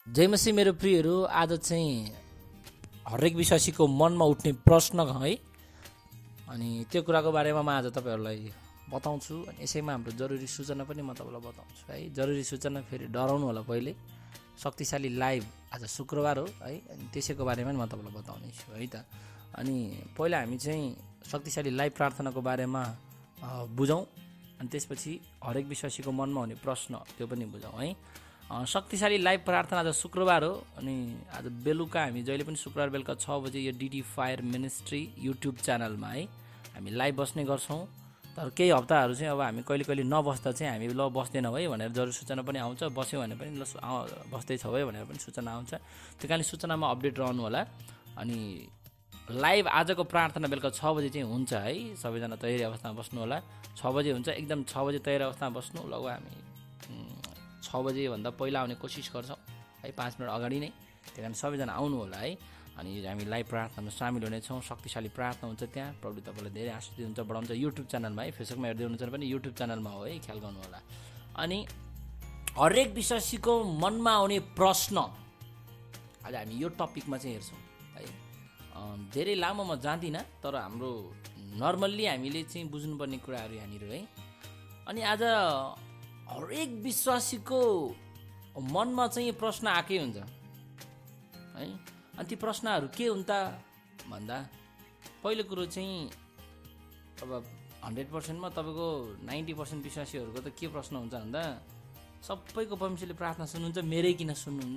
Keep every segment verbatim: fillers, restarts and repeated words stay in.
जय मसी मेरो प्रियहरू, आज चाहिँ हरेक विश्वासीको मनमा उठ्ने प्रश्न है, अनि त्यो कुराको बारेमा म आज तपाईँहरूलाई बताउँछु। अनि यसैमा हाम्रो जरुरी सूचना पनि म तपाईँलाई बताउँछु है। जरुरी सूचना फेरि डराउनु होला, पहिले शक्तिशाली लाइभ आज शुक्रबार हो है, अनि त्यसैको बारेमा म तपाईँलाई बताउने छु है त। अनि पहिला हामी चाहिँ शक्तिशाली लाइभ प्रार्थनाको बारेमा बुझौँ, अनि त्यसपछि हरेक विश्वासीको मनमा हुने प्रश्न त्यो पनि बुझौँ है। शक्तिशाली लाइभ प्रार्थना आज शुक्रबार हो, अनि आज बेलुका हामी जहिले पनि शुक्रबार बेलुका छ बजे यो डिडी फायर मिनिस्ट्री युट्युब च्यानलमा है हामी लाइभ बस्ने गर्छौँ। तर केही हप्ताहरू चाहिँ अब हामी कहिले कहिले नबस्दा चाहिँ हामी ल बस्दैनौँ है भनेर जरुरी सूचना पनि आउँछ, बस्यो भने पनि ल बस्दैछौँ है भनेर पनि सूचना आउँछ। त्यो कारणले सूचनामा अपडेट रहनु होला। अनि लाइभ आजको प्रार्थना बेलुका छ बजे चाहिँ हुन्छ है, सबैजना तयारी अवस्थामा बस्नु होला। छ बजे हुन्छ, एकदम छ बजे तयारी अवस्थामा बस्नु। लगभग हामी छ बजेभन्दा पहिला आउने कोसिस गर्छौँ है, पाँच मिनट अगाडि नै। त्यही कारण सबैजना आउनु होला है। अनि हामी लाइभ प्रार्थनामा सामेल हुनेछौँ। शक्तिशाली प्रार्थना हुन्छ त्यहाँ, प्रभुले तपाईँलाई धेरै आशिष दिनुहुन्छ, बढाउँछ। युट्युब च्यानलमा है, फेसबुकमा हेर्दै हुनुहुन्छ भने युट्युब च्यानलमा हो है, ख्याल गर्नु होला। अनि हरेक विश्वासीको मनमा आउने प्रश्न आज हामी यो टपिकमा चाहिँ हेर्छौँ है। धेरै लामो म जाँदिनँ, तर हाम्रो नर्मल्ली हामीले चाहिँ बुझ्नुपर्ने कुराहरू यहाँनिर है। अनि आज हरेक विश्वासीको मनमा चाहिँ प्रश्न आएकै हुन्छ है। अनि ती प्रश्नहरू के हुन् त भन्दा, पहिलो कुरो चाहिँ अब हन्ड्रेड पर्सेन्टमा तपाईँको नाइन्टी पर्सेन्ट विश्वासीहरूको त के प्रश्न हुन्छ भन्दा, सबैको परमेश्वरले प्रार्थना सुन्नुहुन्छ, मेरै किन सुन्नुहुन्न?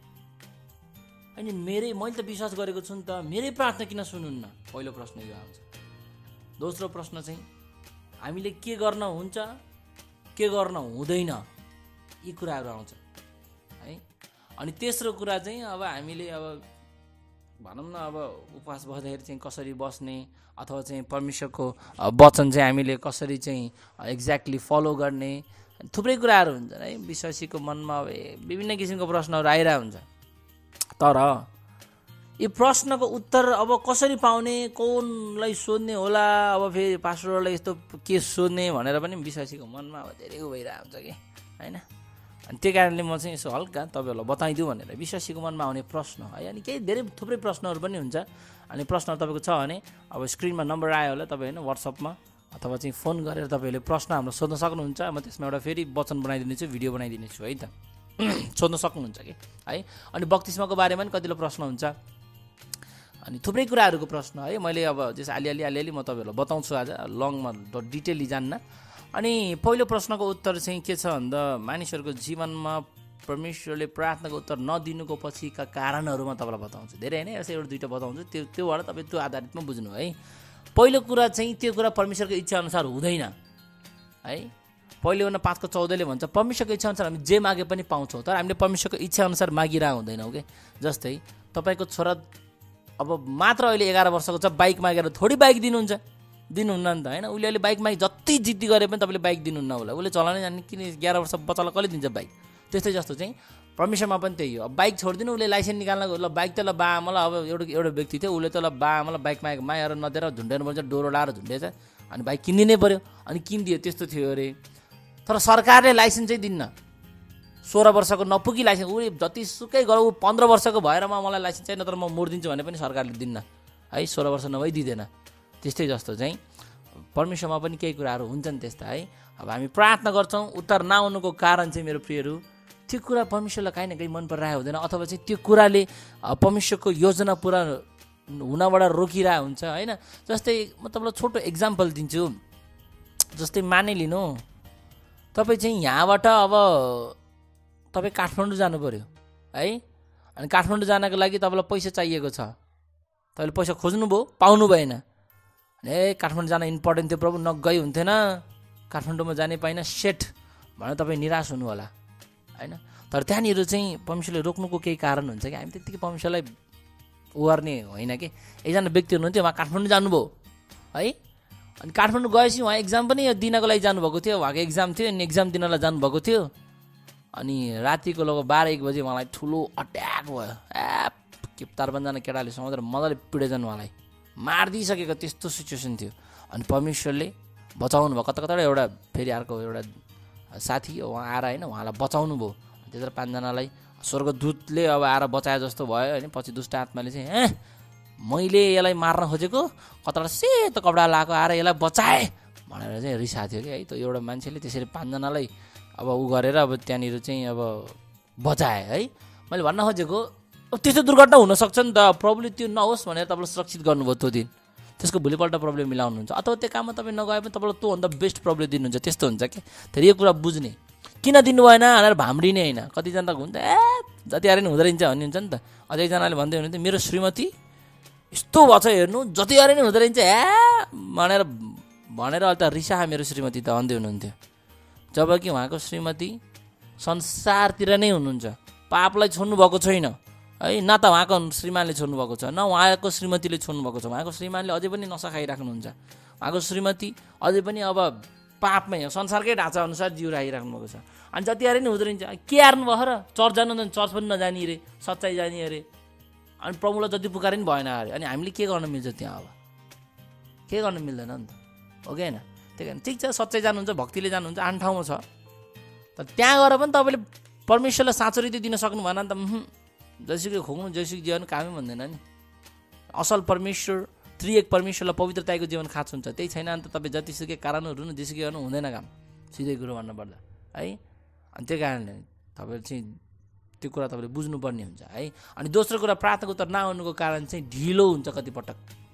अनि मेरै, मैले त विश्वास गरेको छु नि त, मेरै प्रार्थना किन सुन्नुहुन्न? पहिलो प्रश्न यो आउँछ। दोस्रो प्रश्न चाहिँ हामीले के गर्न हुन्छ, के गर्न हुँदैन, यी कुराहरू आउँछ है। अनि तेस्रो कुरा चाहिँ अब हामीले अब भनौँ न, अब उपवास बस्दाखेरि चाहिँ कसरी बस्ने, अथवा चाहिँ परमेश्वरको वचन चाहिँ हामीले कसरी चाहिँ एक्ज्याक्टली फलो गर्ने, थुप्रै कुराहरू हुन्छ है। विश्वासीको मनमा अब विभिन्न किसिमको प्रश्नहरू आइरहेको हुन्छ। तर यो प्रश्नको उत्तर अब कसरी पाउने, कौनलाई सोध्ने होला, अब फेरि पास्टरहरूलाई यस्तो के सोध्ने भनेर पनि विश्वासीको मनमा अब धेरै भइरहेको हुन्छ कि होइन। अनि त्यही कारणले म चाहिँ यसो हल्का तपाईँहरूलाई बताइदिउँ भनेर विश्वासीको मनमा आउने प्रश्न है। अनि केही धेरै थुप्रै प्रश्नहरू पनि हुन्छ। अनि प्रश्न तपाईँको छ भने अब स्क्रिनमा नम्बर आयो होला, तपाईँ होइन वाट्सएपमा अथवा चाहिँ फोन गरेर तपाईँहरूले प्रश्न हाम्रो सोध्न सक्नुहुन्छ। म त्यसमा एउटा फेरि वचन बनाइदिनेछु, भिडियो बनाइदिनेछु है त, सोध्न सक्नुहुन्छ कि है। अनि बक्तिस्माको बारेमा पनि कतिलो प्रश्न हुन्छ, अनि थुप्रै कुराहरूको प्रश्न है। मैले अब जस अलिअलि अलिअलि म तपाईँहरूलाई बताउँछु आज, लङमा डिटेलली जान्न। अनि पहिलो प्रश्नको उत्तर चाहिँ के छ भन्दा, मानिसहरूको जीवनमा परमेश्वरले प्रार्थनाको उत्तर नदिनुको पछिका कारणहरू म तपाईँलाई बताउँछु। धेरै होइन, यसो एउटा दुईवटा बताउँछु, त्यो त्योबाट तपाईँ त्यो आधारितमा बुझ्नु है। पहिलो कुरा चाहिँ त्यो कुरा परमेश्वरको इच्छा अनुसार हुँदैन है। पहिलो हुन पाँचको चौधले भन्छ, परमेश्वरको इच्छा अनुसार हामी जे मागे पनि पाउँछौँ, तर हामीले परमेश्वरको इच्छा अनुसार मागिरहेको हुँदैनौँ कि। जस्तै तपाईँको छोरा अब मात्र अहिले एघार वर्षको छ, बाइक मागेर थोरै बाइक दिनुहुन्छ, दिनुहुन्न नि त होइन। उसले अहिले बाइक मागे जति जिद्दी गरे पनि तपाईँले बाइक दिनुहुन्न होला, उसले चलाउनै जाने, किन एघार वर्ष बच्चालाई कसले दिन्छ बाइक? त्यस्तै जस्तो चाहिँ परमेश्वरमा पनि त्यही हो। अब बाइक छोडिदिनु, उसले लाइसेन्स निकाल्न ल बाइक त ल बा आमालाई, अब एउटा एउटा व्यक्ति थियो, उसले त ल बा आमालाई बाइक मागेको मागेर नदिएर झुन्ड्याउनु पर्छ, डोरो लाएर झुन्डेछ, अनि बाइक किनिदिनै पऱ्यो, अनि किनिदियो। त्यस्तो थियो अरे। तर सरकारले लाइसेन्स चाहिँ दिन्न, सोह्र वर्षको नपुगी लाइसेन्स, उसले जतिसुकै गर, ऊ पन्ध्र वर्षको भएर म मलाई लाइसेन्स चाहिँ नत्र म मोडिदिन्छु भने पनि सरकारले दिन्न है, सोह्र वर्ष नभई दिँदैन। त्यस्तै जस्तो चाहिँ परमेश्वरमा पनि केही कुराहरू हुन्छन् त्यस्ता है। अब हामी प्रार्थना गर्छौँ, उत्तर नआउनुको कारण चाहिँ मेरो प्रियहरू, त्यो कुरा परमेश्वरलाई काहीँ न काहीँ मन परिरहेको हुँदैन, अथवा चाहिँ त्यो कुराले परमेश्वरको योजना पुरा हुनबाट रोकिरहेको हुन्छ होइन। जस्तै म तपाईँलाई छोटो इक्जाम्पल दिन्छु। जस्तै मानिलिनु, तपाईँ चाहिँ यहाँबाट अब तपाईँ काठमाडौँ जानु पऱ्यो है, अनि काठमाडौँ जानको लागि तपाईँलाई पैसा चाहिएको छ, तपाईँले पैसा खोज्नुभयो, पाउनु भएन, ए काठमाडौँ जान इम्पोर्टेन्ट थियो प्रभु, नगई हुन्थेन, काठमाडौँमा जाने पाइनँ, सेट भनेर तपाईँ निराश हुनु होला होइन। तर त्यहाँनिर चाहिँ परमेश्वरले रोक्नुको केही कारण हुन्छ कि हामी त्यत्तिकै परमेश्वरलाई ओर्ने होइन कि। एकजना व्यक्ति हुनुहुन्थ्यो, उहाँ काठमाडौँ जानुभयो है, अनि काठमाडौँ गएपछि उहाँ एक्जाम पनि दिनको लागि जानुभएको थियो, उहाँको एक्जाम थियो, अनि एक्जाम दिनलाई जानुभएको थियो। अनि रातिको लगभग बाह्र एक बजी उहाँलाई ठुलो अट्याक भयो। ए के चार पाँचजना केटाले समातेर मजाले पिडेछन्, उहाँलाई मारिदिइसकेको त्यस्तो सिचुएसन थियो। अनि परमेश्वरले बचाउनु भयो, कता कता एउटा फेरि अर्को एउटा साथी उहाँ आएर होइन उहाँलाई बचाउनु भयो। त्यत्र पाँचजनालाई स्वर्गदूतले अब आएर बचाए जस्तो भयो होइन। पछि दुष्ट आत्माले चाहिँ ए मैले यसलाई मार्न खोजेको कताबाट सेतो कपडा लगाएको आएर यसलाई बचाए भनेर चाहिँ रिसाएको थियो कि है। त एउटा मान्छेले त्यसरी पाँचजनालाई अब ऊ गरेर अब त्यहाँनिर चाहिँ अब बचाए है। मैले भन्न खोजेको त्यस्तो दुर्घटना हुनसक्छ नि त, प्रब्लम त्यो नहोस् भनेर तपाईँलाई सुरक्षित गर्नुभयो त्यो दिन, त्यसको भोलिपल्ट प्रब्लम मिलाउनुहुन्छ अथवा त्यो काममा तपाईँ नगए पनि तपाईँलाई त्योभन्दा बेस्ट प्रब्लम दिनुहुन्छ, त्यस्तो हुन्छ कि। तर यो कुरा बुझ्ने किन दिनु भएन भनेर भाम्रिने होइन। कतिजना हुन्छ ए जति आएर नि हुँदो रहेछ भन्ने हुन्छ नि त। अझ एकजनाले भन्दै हुनुहुन्थ्यो मेरो श्रीमती यस्तो भएछ हेर्नु जति आएर नि हुँदो रहेछ ए भनेर भनेर अहिले त रिसा मेरो श्रीमती त भन्दै हुनुहुन्थ्यो। जबकि उहाँको श्रीमती संसारतिर नै हुनुहुन्छ, पापलाई छोड्नु भएको छैन है, न त उहाँको श्रीमानले छोड्नु भएको छ न उहाँको श्रीमतीले छोड्नु भएको छ। उहाँको श्रीमानले अझै पनि नसा खाइराख्नुहुन्छ, उहाँको श्रीमती अझै पनि अब पापमै संसारकै ढाँचा अनुसार जिउ राखिराख्नु भएको छ। अनि जति आएर नि हुँदो रहेछ के हार्नु भयो र, चर्च जानु चर्च पनि नजाने अरे, सच्चाइ जाने अरे, अनि प्रभुलाई जति पुकारे पनि भएन अरे। अनि हामीले के गर्न मिल्छ त्यहाँ, अब के गर्न मिल्दैन नि त, हो कि होइन। त्यही कारण ठिक छ सच्चाइ जानुहुन्छ भक्तिले जानुहुन्छ आन ठाउँमा छ, तर त्यहाँ गएर पनि तपाईँले परमेश्वरलाई साँचो रीति दिन सक्नु भएन नि त। जैसुकै खोक्नु जैसुकै जीवन कामै भन्दैन नि। असल परमेश्वर त्रिएक परमेश्वरलाई पवित्रताको जीवन खाँच हुन्छ, त्यही छैन अन्त तपाईँ जतिसुकै कारणहरू न जेसुकै गर्नु हुँदैन काम, सिधै कुरो भन्नुपर्दा है। अनि त्यो कारणले तपाईँले चाहिँ त्यो कुरा तपाईँले बुझ्नुपर्ने हुन्छ है। अनि दोस्रो कुरा प्रार्थनाको उत्तर नआउनुको कारण चाहिँ ढिलो हुन्छ, कतिपटक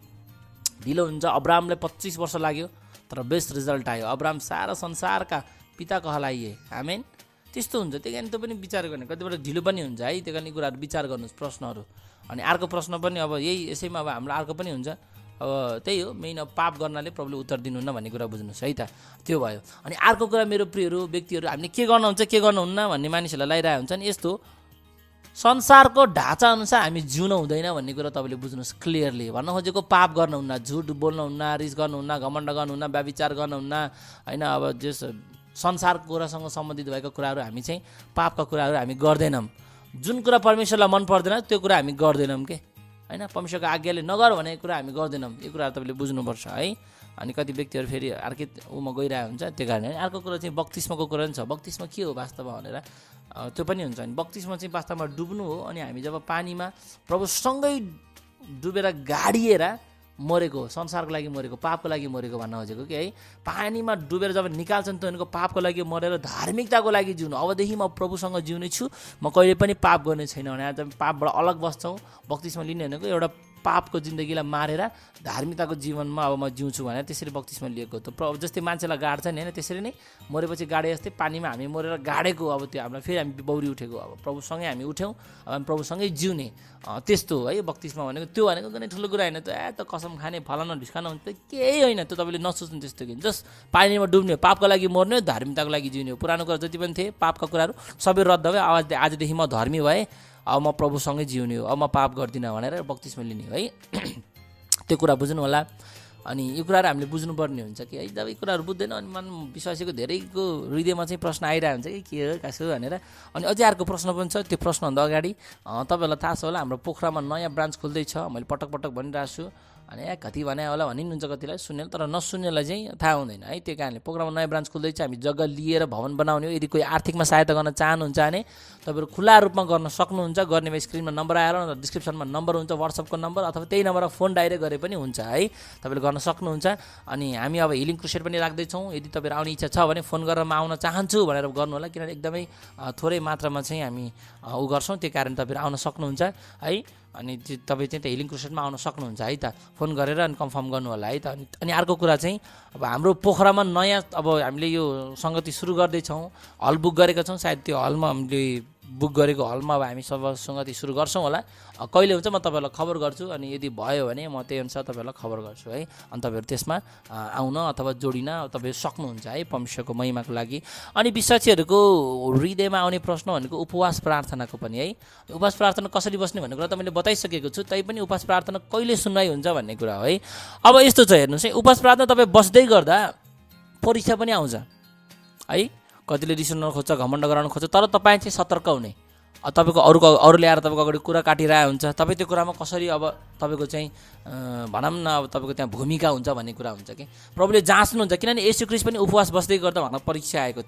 ढिलो हुन्छ। अब्राहमलाई पच्चिस वर्ष लाग्यो तर बेस्ट रिजल्ट आयो। अब्राहम सारा संसारका पिता कहलाइए, आमेन। त्यस्तो हुन्छ, त्यही कारण त्यो पनि विचार गर्ने, कतिपल्ट ढिलो पनि हुन्छ है। त्यो कारण कुराहरू विचार गर्नुहोस् प्रश्नहरू। अनि अर्को प्रश्न पनि अब यही यसैमा अब हाम्रो अर्को पनि हुन्छ, अब त्यही हो मेन अब पाप गर्नाले प्रभुले उत्तर दिनुहुन्न भन्ने कुरा बुझ्नुहोस् है त, त्यो भयो। अनि अर्को कुरा मेरो प्रियहरू व्यक्तिहरू हामीले के गर्नुहुन्छ के गर्नुहुन्न भन्ने मानिसहरूलाई लगाइरहेको हुन्छ नि, यस्तो संसारको ढाँचा अनुसार हामी जिउन हुँदैन भन्ने कुरा तपाईँले बुझ्नुहोस् क्लियरली। भन्न खोजेको पाप गर्नुहुन्न, झुट बोल्नुहुन्न, रिस गर्नुहुन्न, घमण्ड गर्नुहुन्न, व्याभिचार गर्नुहुन्न होइन। अब जस संसारको कुरासँग सम्बन्धित भएको कुराहरू हामी चाहिँ पापका कुराहरू हामी गर्दैनौँ। जुन कुरा परमेश्वरलाई मन पर्दैन त्यो कुरा हामी गर्दैनौँ के होइन। परमेश्वरको आज्ञाले नगर भनेको कुरा हामी गर्दैनौँ, यो कुराहरू तपाईँले बुझ्नुपर्छ है। अनि कति व्यक्तिहरू फेरि अर्कै उमा गइरहेको हुन्छ, त्यो कारण अर्को कुरा चाहिँ बक्तिस्मको कुरा पनि छ। बक्तिस्म के हो वास्तवमा भनेर त्यो पनि हुन्छ। अनि बक्तिस्म चाहिँ वास्तवमा डुब्नु हो। अनि हामी जब पानीमा प्रभुसँगै डुबेर गाडिएर मरेको, संसारको लागि मरेको, पापको लागि मरेको भन्न खोजेको कि है। पानीमा डुबेर जब निकाल्छन् त उनीहरूको पापको लागि मरेर धार्मिकताको लागि जिउनु, अबदेखि म प्रभुसँग जिउने छु, म कहिले पनि पाप गर्ने छैन भने आज पापबाट अलग बस्छौँ। बक्तिस्म लिने भनेको एउटा पापको जिन्दगीलाई मारेर धार्मिकताको जीवनमा अब म जिउँछु भनेर त्यसरी बक्तिस्म लिएको। त प्रभु जस्तै मान्छेलाई गाड्छ नि होइन, त्यसरी नै मरेपछि गाडे जस्तै पानीमा हामी मरेर गाडेको, अब त्यो हामीलाई फेरि हामी बौरी उठेको, अब प्रभुसँगै हामी उठ्यौँ, अब हामी प्रभुसँगै जिउने, त्यस्तो हो है बक्तिस्म भनेको। त्यो भनेको कुनै ठुलो कुरा होइन, त ए त कसम खाने फलाना ढिस्काना हुन्छ केही होइन, त्यो तपाईँले नसोच्नु त्यस्तो कि जस्ट पानीमा डुब्ने, पापको लागि मर्ने, धार्मिकताको लागि जिउने हो। पुरानो कुरा जति पनि थिए पापका कुराहरू सबै रद्द भयो। आवाज आजदेखि म धर्मी भए, अब म प्रभुसँगै जिउने हो, अब म पाप गर्दिनँ भनेर बक्तिस्म लिने हो है। त्यो कुरा बुझ्नु होला। अनि यो कुराहरू हामीले बुझ्नुपर्ने हुन्छ कि है। जब यो कुराहरू बुझ्दैन अनि मन विश्वासीको धेरैको हृदयमा चाहिँ प्रश्न आइरहेको हुन्छ कि के हो कसो भनेर। अनि अझै अर्को प्रश्न पनि छ, त्यो प्रश्नभन्दा अगाडि तपाईँहरूलाई थाहा छ होला हाम्रो पोखरामा नयाँ ब्रान्च खोल्दैछ, मैले पटक पटक भनिरहेको छु। अनि ए कति भने होला भनिनुहुन्छ कतिलाई सुन्ने, तर नसुन्नेलाई चाहिँ थाहा हुँदैन है। त्यो कारणले पोखरामा नयाँ ब्रान्च खोल्दैछ, हामी जग्गा लिएर भवन बनाउने हो। यदि कोही आर्थिकमा सहायता गर्न चाहनुहुन्छ भने तपाईँहरू खुला रूपमा गर्न सक्नुहुन्छ। गर्ने भए स्क्रिनमा नम्बर आएर डिस्क्रिप्सनमा नम्बर हुन्छ, वाट्सएपको नम्बर अथवा त्यही नम्बरमा फोन डाइरेक्ट गरे पनि हुन्छ है, तपाईँले गर्न सक्नुहुन्छ। अनि हामी अब हिलिङ क्रुसेड पनि राख्दैछौँ। यदि तपाईँहरू आउने इच्छा छ भने फोन गरेर म आउन चाहन्छु भनेर गर्नु होला, किनभने एकदमै थोरै मात्रामा चाहिँ हामी उ गर्छौँ, त्यो कारण तपाईँहरू आउन सक्नुहुन्छ है। अनि तपाईँ चाहिँ त्यहाँ हिलिङ क्रुसेडमा आउन सक्नुहुन्छ है त, फोन गरेर अनि कन्फर्म गर्नु होला है त। अनि अनि अर्को कुरा चाहिँ अब हाम्रो पोखरामा नयाँ अब हामीले यो सङ्गति सुरु गर्दैछौँ, हल बुक गरेका छौँ। सायद त्यो हलमा हामीले बुक गरेको हलमा अब हामी सब सङ्गति सुरु गर्छौँ होला। कहिले हुन्छ म तपाईँहरूलाई खबर गर्छु। अनि यदि भयो भने म त्यही अनुसार तपाईँहरूलाई खबर गर्छु है। अनि तपाईँहरू त्यसमा आउन अथवा जोडिन तपाईँहरू सक्नुहुन्छ है परमेश्वरको महिमाको लागि। अनि विश्वासीहरूको हृदयमा आउने प्रश्न भनेको उपवास प्रार्थनाको पनि है। उपवास प्रार्थना कसरी बस्ने भन्ने कुरा त मैले बताइसकेको छु, तै पनि उपवास प्रार्थना कहिले सुनवाई हुन्छ भन्ने कुरा हो है। अब यस्तो छ हेर्नुहोस् है, उपवास प्रार्थना तपाईँ बस्दै गर्दा परीक्षा पनि आउँछ है। कतिले रिस उठाउन खोज्छ, घमण्ड गराउन खोज्छ, तर तपाईँ चाहिँ सतर्क हुने। तपाईँको अरूको अरूले आएर तपाईँको अगाडि कुरा काटिरहेको हुन्छ, तपाईँ त्यो कुरामा कसरी अब तपाईँको चाहिँ भनौँ न अब तपाईँको त्यहाँ भूमिका हुन्छ भन्ने कुरा हुन्छ कि प्रभुले जाँच्नुहुन्छ। किनभने येशू ख्रीष्ट पनि उपवास बस्दै गर्दा उहाँलाई परीक्षा आएको थियो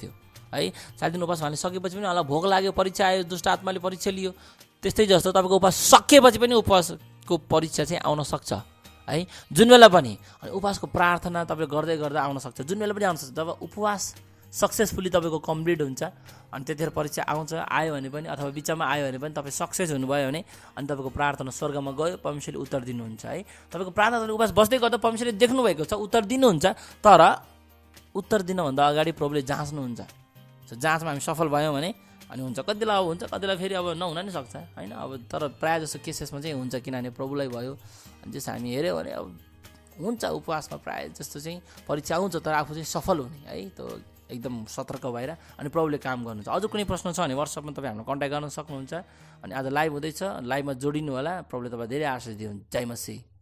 है। सात दिन उपास भने सकेपछि पनि होला भोक लाग्यो, परीक्षा आयो, दुष्ट आत्माले परीक्षा लियो, त्यस्तै जस्तो तपाईँको उपास सकेपछि पनि उपवासको परीक्षा चाहिँ आउन सक्छ है। जुन बेला पनि अनि उपवासको प्रार्थना तपाईँले गर्दै गर्दा आउन सक्छ, जुन बेला पनि आउन सक्छ। जब उपवास सक्सेसफुली तपाईँको कम्प्लिट हुन्छ अनि त्यतिखेर परीक्षा आउँछ, आयो भने पनि अथवा बिचमा आयो भने पनि तपाईँ सक्सेस हुनुभयो भने अनि तपाईँको प्रार्थना स्वर्गमा गयो, परमेश्वरले उत्तर दिनुहुन्छ है। तपाईँको प्रार्थना उपवास बस्दै गर्दा परमेश्वरले देख्नुभएको छ, उत्तर दिनुहुन्छ, तर उत्तर दिनभन्दा अगाडि प्रभुले जाँच्नुहुन्छ। जाँचमा हामी सफल भयौँ भने अनि हुन्छ, कतिलाई अब हुन्छ, कतिलाई फेरि अब नहुन नि सक्छ होइन। अब तर प्रायः जस्तो केसेसमा चाहिँ हुन्छ, किनभने प्रभुलाई भयो अनि त्यस हामी हेऱ्यो भने अब हुन्छ उपवासमा प्रायः जस्तो चाहिँ परीक्षा आउँछ, तर आफू चाहिँ सफल हुने है। त एकदम सतर्क भएर अनि प्रभुले काम गर्नुहुन्छ। अझ कुनै प्रश्न छ भने वाट्सएपमा तपाईँ हामीलाई कन्ट्याक्ट गर्न सक्नुहुन्छ। अनि आज लाइभ हुँदैछ, लाइभमा जोडिनु होला। प्रभुले तपाईँ धेरै आशिष दिनुहुन्छ। जय मसीह।